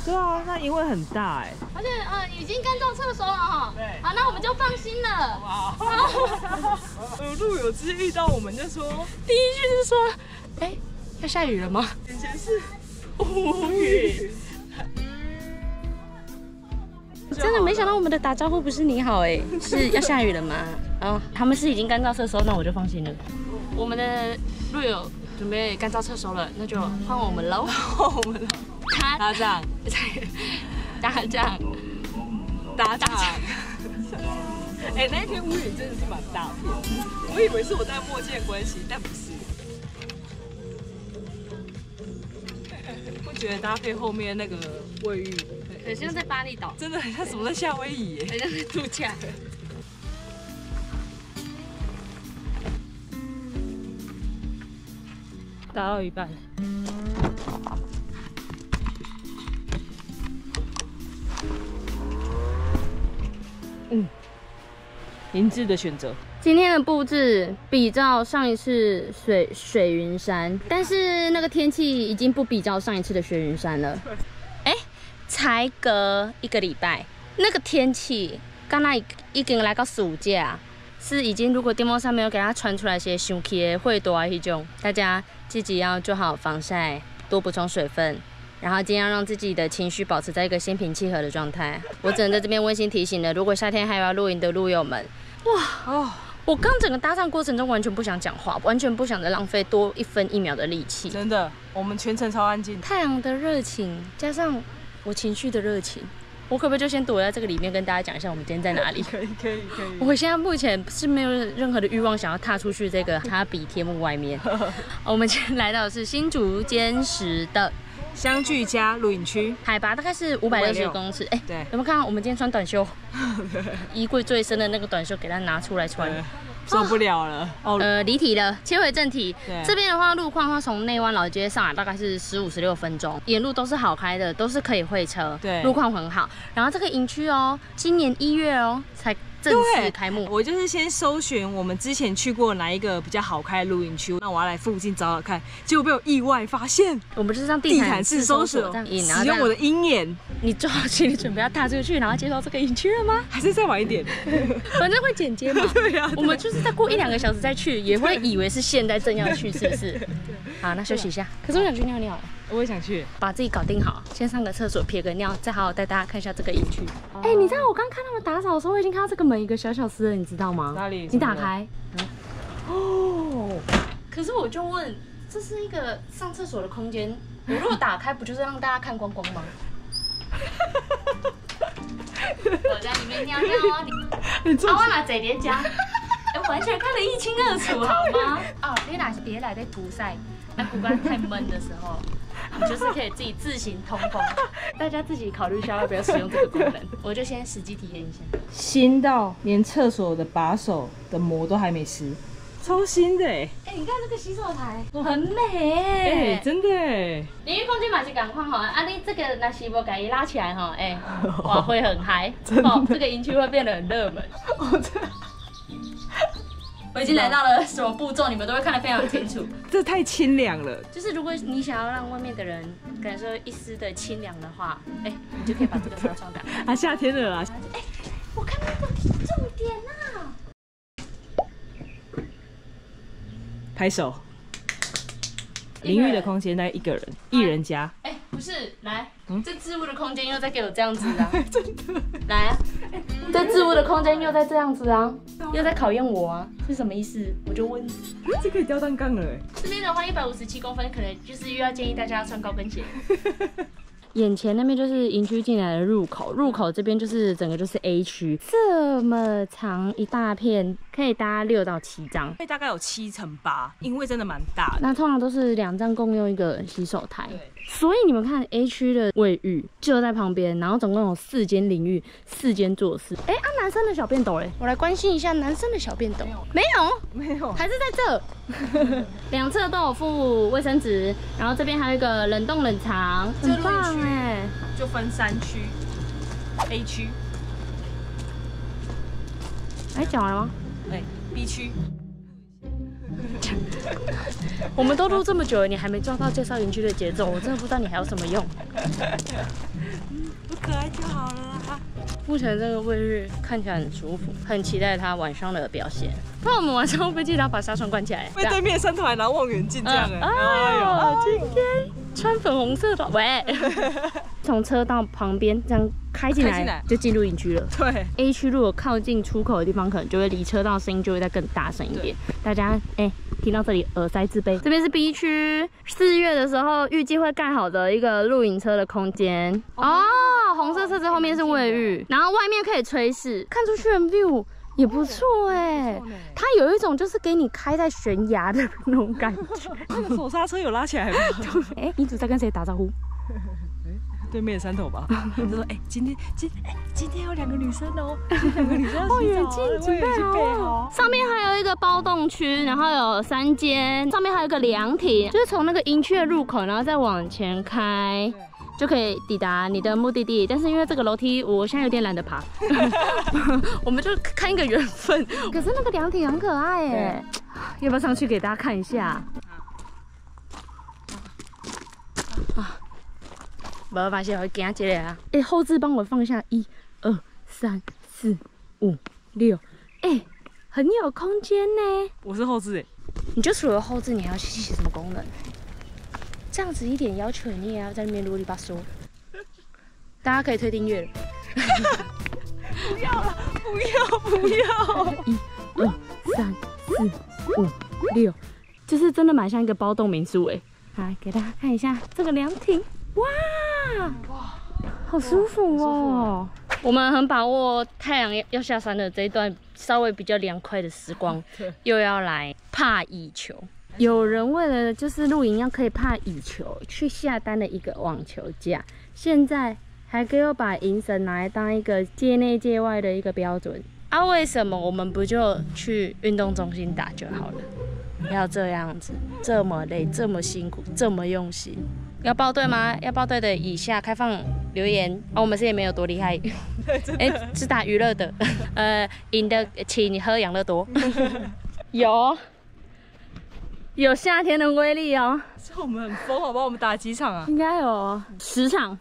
对啊，那因为很大哎。 而且已经干燥厕所了哈。对。好，那我们就放心了。 好。路友直接遇到我们就说， 第一句是说，哎，要下雨了吗？ 眼前是无语。 真的没想到我们的打招呼不是你好哎，是要下雨了吗？哦，他们是已经干燥厕所，那我就放心了。我们的路友准备干燥厕所了，那就换我们喽。 我们喽。打仗， 打仗， 打仗。哎，那一天乌云真的是蛮大片，我以为是我戴墨镜的关系，但不是。我觉得搭配后面那个卫浴， 很像在巴厘岛， 真的很像什么在夏威夷耶， 很像在度假。 打到一半。明智的选择。 今天的布置比照上一次水云山，但是那个天气已经不比照上一次的水云山了。哎，才隔1个礼拜，那个天气刚才已经来到暑假，是已经如果电风扇没有给它传出来些生气的会多那种，大家自己要做好防晒，多补充水分。然后尽量让自己的情绪保持在一个心平气和的状态。我只能在这边温馨提醒了，如果夏天还要露营的路友们，哇哦！我刚整个搭讪过程中完全不想讲话，完全不想再浪费多1分1秒的力气。 真的，我们全程超安静。 太阳的热情加上我情绪的热情，我可不可以就先躲在这个里面跟大家讲一下我们今天在哪里？ 可以。 我现在目前是没有任何的欲望想要踏出去这个哈比天幕外面。我们今天来到的是新竹坚实的相聚家露营区， 海拔大概是560公尺。哎， 对， 有没有看到我们今天穿短袖？衣柜最深的那个短袖给它拿出来穿， 受不了了。 离题了，切回正题。 对， 这边的话，路况的话，从内湾老街上来大概是15、16分钟，沿路都是好开的，都是可以会车， 对， 路况很好。然后这个营区哦，今年1月哦才正式开幕。 我就是先搜寻我们之前去过哪一个比较好开的露营区，那我要来附近找找看，结果被我意外发现。 我们就是让地毯式搜索， 使用我的鹰眼。 你做好心理准备要踏出去，然后接到这个营区了吗？ 还是再晚一点？ 反正会剪接嘛。 对啊， 我们就是再过1、2个小时再去，也会以为是现在正要去，是不是？好，那休息一下。可是我想去尿尿。 我也想去， 把自己搞定好，先上个厕所撇个尿，再好好带大家看一下这个营区。哎，你知道我刚看他们打扫的时候，我已经看到这个门一个小小丝了，你知道吗？ 哪里？ 你打开。哦。可是我就问，这是一个上厕所的空间，我如果打开，不就是让大家看光光吗？我在里面尿尿哦，我拿这点讲，完全看得一清二楚，好吗？哦，你哪是别来在涂晒，那骨干太闷的时候。你就是可以自己自行通风，大家自己考虑一下要不要使用这个功能。我就先实际体验一下。 新到连厕所的把手的膜都还没湿，超新的哎！ 哎，你看这个洗手台，很美哎， 真的哎。 淋浴空间嘛是赶快哈，啊你这个那是无给伊拉起来哈，哎，哇会很嗨，哦，这个营区会变得很热门。我已经来到了什么步骤，你们都会看得非常清楚。 这太清凉了。 就是如果你想要让外面的人感受一丝的清凉的话，哎，你就可以把这个纱窗打开。 啊，夏天了啦！ 哎，我看到一个重点啊！ 拍手。淋浴的空间大概1个人，1人加。 哎，不是，来，这置物的空间又在给我这样子啊！真的。来啊，这置物的空间又在这样子啊，又在考验我啊，是什么意思？我就问。 这可以吊单杠了哎。 这边的话157公分，可能就是又要建议大家要穿高跟鞋。眼前那边就是营区进来的入口，入口这边就是整个就是 A 区，这么长一大片，可以搭6到7张， 大概有7乘8，因为真的蛮大的。 那通常都是2张共用一个洗手台。所以你们看 A 区的卫浴就在旁边，然后总共有4间淋浴，4间坐式。哎，男生的小便斗嘞，我来关心一下男生的小便斗。没有，还是在这。2侧都有附卫生纸，然后这边还有一个冷冻冷藏，很棒哎。 就分3区 ，A 区。 哎，讲完了吗？ 对 ，B 区。 我们都录这么久了，你还没抓到介绍园区的节奏，我真的不知道你还有什么用。 不可爱就好了啦。 目前这个卫浴看起来很舒服，很期待它晚上的表现。那我们晚上会不会记得要把纱窗关起来？ 被对面山头还拿望远镜这样哎呦，今天穿粉红色的，喂！从车道旁边这样开进来，就进入营区了。 对 ，A 区如果靠近出口的地方，可能就会离车道声音就会再更大声一点。大家听到这里耳塞自卑。这边是 B 区，4月的时候预计会盖好的一个露营车的空间。哦，红色车子后面是卫浴，然后外面可以垂视，看出去的 view 也不错哎。它有一种就是给你开在悬崖的那种感觉。 那个手刹车有拉起来吗？ 你主在跟谁打招呼？ 对面的山头吧，就说今天有2个女生哦，2个女生要洗澡，望远镜准备好。 上面还有一个包栋区，然后有3间，上面还有一个凉亭，就是从那个营区的入口，然后再往前开，就可以抵达你的目的地。但是因为这个楼梯，我现在有点懒得爬，我们就看一个缘分。可是那个凉亭很可爱耶，要不要上去给大家看一下？没发现，我惊起来啊！后置帮我放下1、2、3、4、5、6，很有空间呢。 我是后置你就除了后置，你还要去写什么功能？这样子一点要求，你也要在那边啰里吧嗦。大家可以推订阅了。 不要了，不要 ！1、2、3、4、5、6，就是真的蛮像一个包栋民宿来给大家看一下这个凉亭。哇，好舒服哦！我们很把握太阳要下山的这一段稍微比较凉快的时光，又要来帕蚁球。有人为了就是露营要可以帕蚁球，去下单了一个网球架，现在还给我把营绳拿来当一个界内界外的一个标准啊！为什么我们不就去运动中心打就好了？要这样子，这么累，这么辛苦，这么用心。要报队吗？要报队的以下开放留言。我们是也没有多厉害，是打娱乐的。赢的请喝养乐多。有夏天的威力哦。 是我们很疯，好不好？我们打几场啊？ 应该有10场。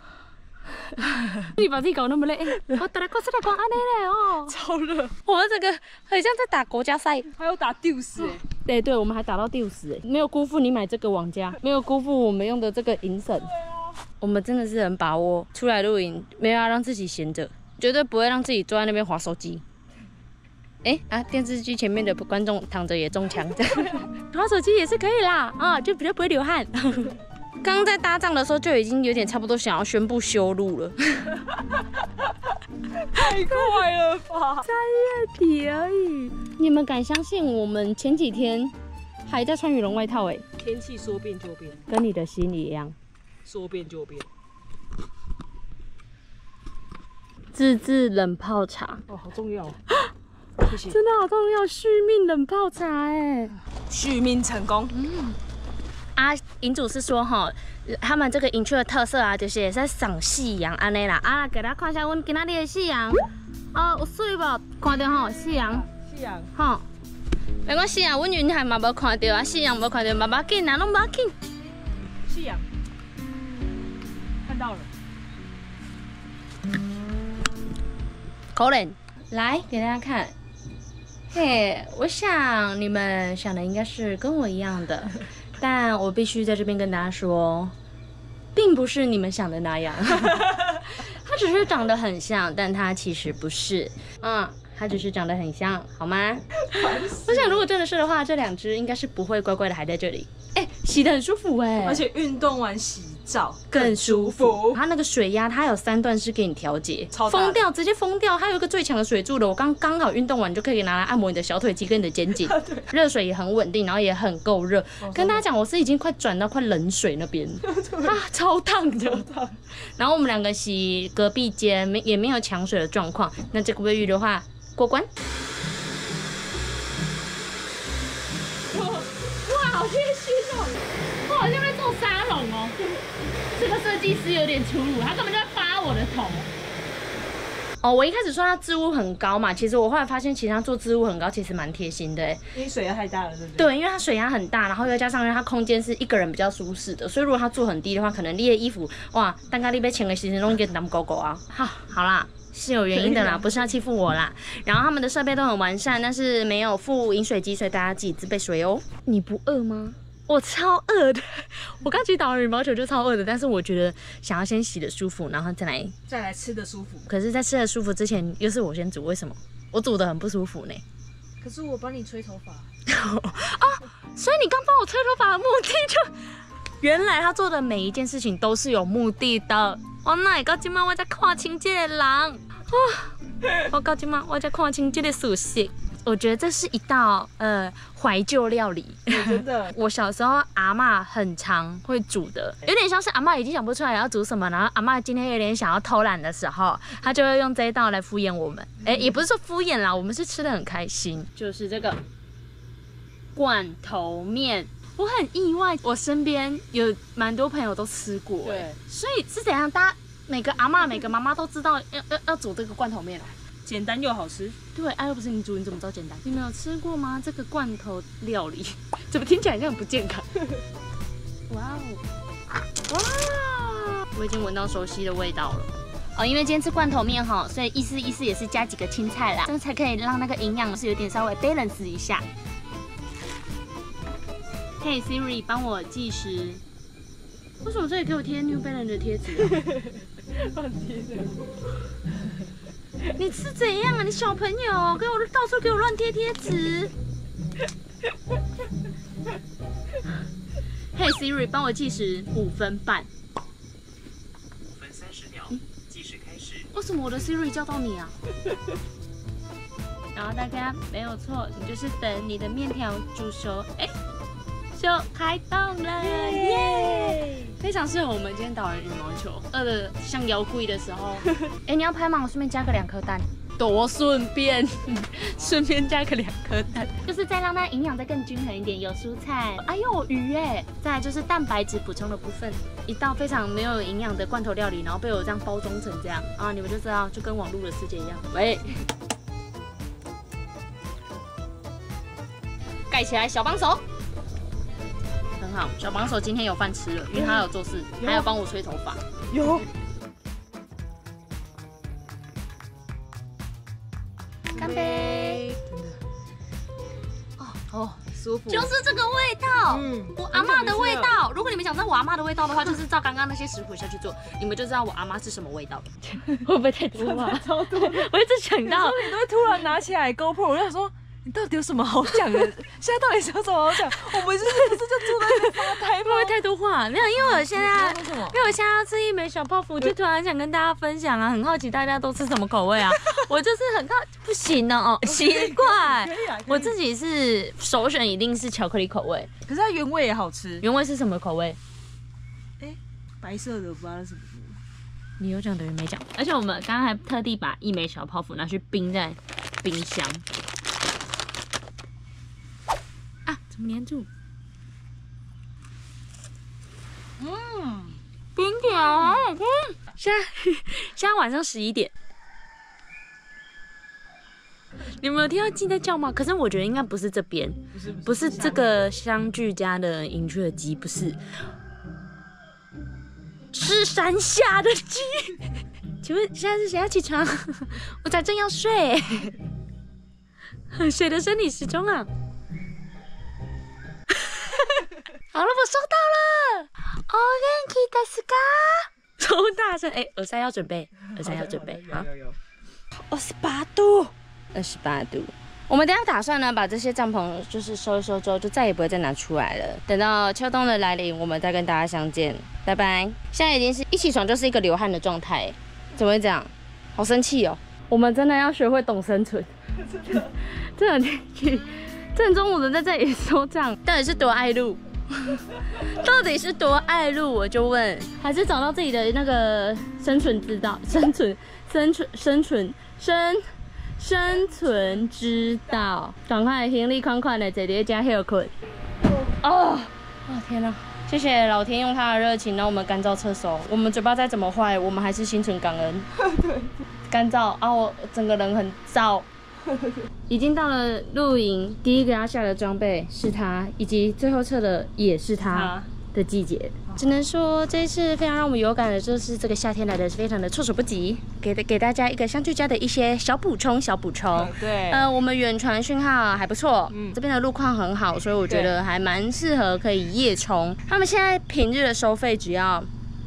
你把自己搞那么累，我打来过来光安内嘞哦， 超热。 我们这个很像在打国家赛， 还有打丢死对，我们还打到丢死没有辜负你买这个网架，没有辜负我们用的这个营绳。我们真的是很把握出来露营，没有要让自己闲着，绝对不会让自己坐在那边滑手机。电视机前面的观众躺着也中枪，滑手机也是可以啦，就比较不会流汗。刚刚在搭帐的时候就已经有点差不多想要宣布休录了， 太快了吧 ！3月底而已，你们敢相信我们前几天还在穿羽绒外套天气说变就变， 跟你的心里一样， 说变就变。 自制冷泡茶好重要，谢谢。 真的好重要，续命冷泡茶续命成功。 营主是说他们这个营区的特色就是在赏夕阳安尼啦。给大家看一下阮今仔日的夕阳，有水无？看到夕阳。没关系阮云海嘛无看到夕阳无看到，嘛要紧拢无要紧。 夕阳，看到了。 可能来给大家看。我想你们想的应该是跟我一样的。但我必须在这边跟大家说，并不是你们想的那样，它只是长得很像，但它其实不是，它只是长得很像，好吗？我想如果真的是的话，这2只应该是不会乖乖的还在这里，洗得很舒服而且运动完洗澡更舒服。它那个水压，它有3段是给你调节，封掉，直接封掉。它有一个最强的水柱的，我刚好运动完就可以拿来按摩你的小腿肌跟你的肩颈，热水也很稳定，然后也很够热。跟大家讲，我是已经快转到快冷水那边，超烫的。然后我们2个洗隔壁间，也没有抢水的状况。那这个卫浴的话，过关。哇，好贴心哦！我好像在做沙龙哦。这个设计师有点粗鲁，他根本就在扒我的头。 哦，我一开始说它置物很高嘛，其实我后来发现，其实它做置物很高，其实蛮贴心的。 因为水压太大了，对不对？ 对，因为它水压很大，然后又加上它空间是一个人比较舒适的，所以如果它做很低的话，可能你的衣服哇，蛋糕你被请个时间弄一个当狗狗啊。好啦。是有原因的啦，不是要欺负我啦。然后他们的设备都很完善，但是没有附饮水机，所以大家自己自备水哦。你不饿吗？我超饿的，我刚其实打完羽毛球就超饿的，但是我觉得想要先洗的舒服，然后再来吃的舒服。 可是，在吃的舒服之前，又是我先煮，为什么？我煮的很不舒服呢。 可是我帮你吹头发。 哦，所以你刚帮我吹头发的目的就，原来他做的每一件事情都是有目的的。我哪会到今晚我才看清这个人啊！我到今晚我才看清这个属性。我觉得这是一道怀旧料理， 真的。 我小时候阿嬷很常会煮的，有点像是阿嬷已经想不出来要煮什么，然后阿嬷今天有点想要偷懒的时候，她就会用这一道来敷衍我们。也不是说敷衍啦，我们是吃的很开心。就是这个罐头面。我很意外，我身边有蛮多朋友都吃过，对，所以是怎样？大家每个阿嬷、每个妈妈都知道要煮这个罐头面啊， 简单又好吃。对， 又不是你煮，你怎么知道简单？你们有吃过吗？这个罐头料理怎么听起来像很不健康？哇哦，我已经闻到熟悉的味道了。哦，因为今天吃罐头面哈，所以意思也是加几个青菜啦，这样才可以让那个营养是有点稍微 balance 一下。Hey Siri， 帮我计时。为什么这里给我贴 New Balance 的贴纸啊？ 乱贴的。 你是怎样啊？你小朋友到处给我乱贴贴纸。Hey Siri， 帮我计时5分半。 5分30秒，计时开始。 为什么我的 Siri 叫到你啊？然后大家没有错，你就是等你的面条煮熟，就开动了，耶！非常适合我们今天打完羽毛球，饿的像妖怪的时候。你要拍吗？我顺便加个2颗蛋，多顺便，顺便加个2颗蛋，就是再让它营养再更均衡一点，有蔬菜，有鱼耶。再来就是蛋白质补充的部分，一道非常没有营养的罐头料理，然后被我这样包装成这样啊，你们就知道，就跟网络的世界一样。喂，盖起来，小帮手。很好，小帮手今天有饭吃了，因为他有做事，还有帮我吹头发。 有。 干杯！ 真的。哦，舒服。 就是这个味道，我阿嬷的味道。如果你们想知道我阿嬷的味道的话，就是照刚刚那些食谱下去做，你们就知道我阿嬷是什么味道了。会不会太多啊？ 超多。 我一直想到， 你都会突然拿起来 GoPro， 我就想说。你到底有什么好讲的？现在到底是有什么好讲？我们不是就坐在那边发呆吗？ 会不会太多话？没有，因为我现在要吃一枚小泡芙，就突然想跟大家分享啊，很好奇大家都吃什么口味啊？我就是很不行哦，奇怪。我自己是首选一定是巧克力口味， 可是它原味也好吃。 原味是什么口味？ 白色的，不知道是什么。 你有讲等于没讲。而且我们刚刚还特地把一枚小泡芙拿去冰在冰箱。怎么粘住？冰条好好吃。现在晚上11点，你们有听到鸡在叫吗？可是我觉得应该不是这边，不是这个相聚家的银雀鸡，不是，是山下的鸡。请问现在是谁要起床？我才正要睡，谁的生理时钟啊？好了，我收到了。お元気ですか？超大声！耳塞要准备，好。28度，28度。我们等一下打算呢，把这些帐篷就是收一收之后，就再也不会再拿出来了。等到秋冬的来临，我们再跟大家相见，拜拜。现在已经是一起床就是一个流汗的状态，怎么会这样？好生气哦！我们真的要学会懂生存。真的，正中午的在这里说这样，到底是多爱路？到底是多爱路？我就问，还是找到自己的那个生存之道？生存之道，赶快行李款款的坐在家休困。哦，天哪！谢谢老天用他的热情让我们干燥车手。我们嘴巴再怎么坏，我们还是心存感恩。 对。 干燥啊，我整个人很燥。已经到了露营，第一个要下的装备是它，以及最后测的也是它的季节。只能说这一次非常让我们有感的就是这个夏天来的非常的措手不及，给大家一个相聚家的一些小补充。 对， 我们远传讯号还不错，这边的路况很好，所以我觉得还蛮适合可以夜冲。他们现在平日的收费只要。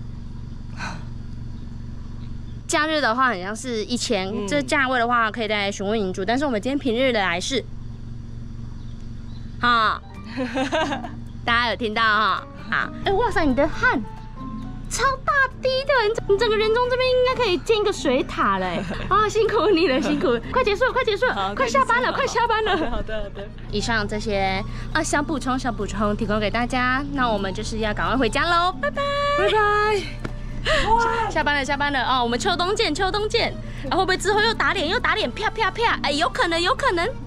假日的话，好像是1000，这价位的话可以再询问营主。但是我们今天平日的来是，哈，大家有听到哈？好，哇塞，你的汗超大滴的，你整个人中这边应该可以建一个水塔嘞！啊，辛苦你了，辛苦，快结束，快下班了，快下班了。 好的。 以上这些小补充提供给大家，那我们就是要赶快回家喽，拜拜。下班了哦，我们秋冬见，会不会之后又打脸，啪，哎，有可能。